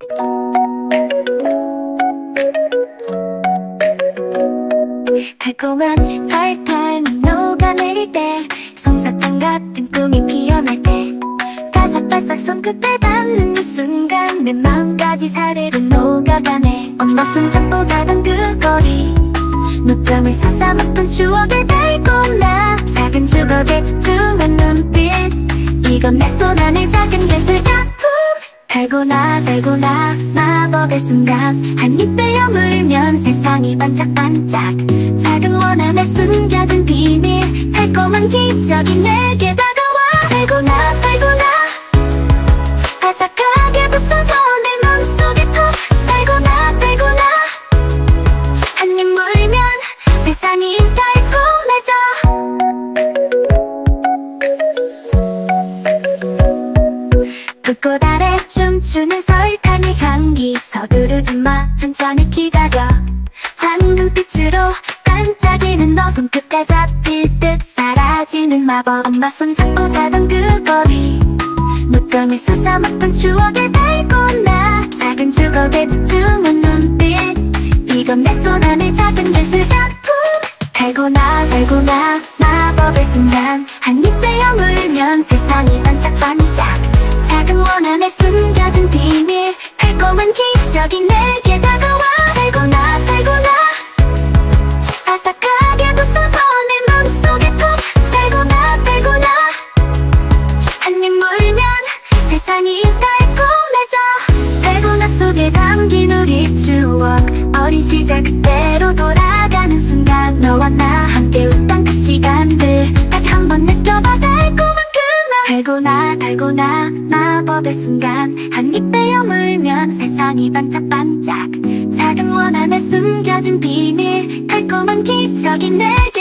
달콤한 설탕이 녹아내릴 때, 솜사탕 같은 꿈이 피어날 때, 바삭바삭 손끝에 닿는 그 순간 내 마음까지 사르르 녹아가네. 엄마 손잡고 가던 그 거리, 노점을 사사먹던 추억의 달콤나 작은 주걱에 집중한 눈빛, 이건 내 손 안의 작은 예술작품. 달고나 마법의 순간, 한 입 베어 물면 세상이 반짝반짝. 작은 원함에 숨겨진 비밀, 달콤한 기적이 내게 다가와. 달고나 바삭하게 부서져 내 맘속에 톡. 달고나 한 입 물면 세상이 달콤해져. 불꽃 아래 춤추는 설탕의 향기, 서두르지 마 천천히 기다려. 황금빛으로 반짝이는 너 손끝에 잡힐 듯 사라지는 마법. 엄마 손잡고 가던 그 거리, 노점을 서사먹던 추억의 달고나 작은 주걱에 집중한 눈빛, 이건 내 손 안의 작은 예술작품. 달고나 마법의 순간, 한 입 베어 물면 세상이 반짝반짝. 작은 원 안에 숨겨진 비밀, 달콤한 기적이 내게 다가와. 달고나 바삭하게 부서져 내 맘속에 톡. 달고나 한 입 물면 세상이 달콤해져. 달고나 속에 담긴 우리 추억, 어린 시절 그때로 돌아가는 순간, 너와 나 함께 웃던 그 시간들 다시 한번 느껴봐. 달콤한 그맛. 달고나 마법의 순간, 한 입 베어 물면 세상이 반짝반짝. 작은 원 안에 숨겨진 비밀, 달콤한 기적이 내